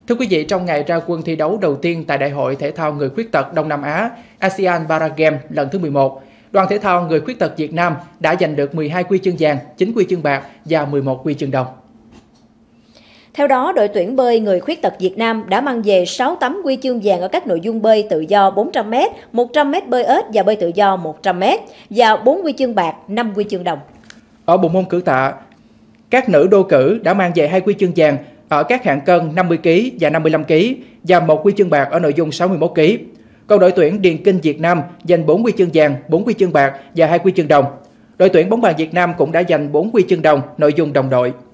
Thưa quý vị, trong ngày ra quân thi đấu đầu tiên tại Đại hội Thể thao Người Khuyết tật Đông Nam Á ASEAN Para Games lần thứ 11, đoàn thể thao Người Khuyết tật Việt Nam đã giành được 12 huy chương vàng, 9 huy chương bạc và 11 huy chương đồng. Theo đó, đội tuyển bơi Người Khuyết tật Việt Nam đã mang về 6 tấm huy chương vàng ở các nội dung bơi tự do 400m, 100m bơi ếch và bơi tự do 100m và 4 huy chương bạc, 5 huy chương đồng. Ở bộ môn cử tạ, các nữ đô cử đã mang về 2 huy chương vàng ở các hạng cân 50 kg và 55 kg và 1 huy chương bạc ở nội dung 61 kg. Còn đội tuyển điền kinh Việt Nam giành 4 huy chương vàng, 4 huy chương bạc và 2 huy chương đồng. Đội tuyển bóng bàn Việt Nam cũng đã giành 4 huy chương đồng nội dung đồng đội.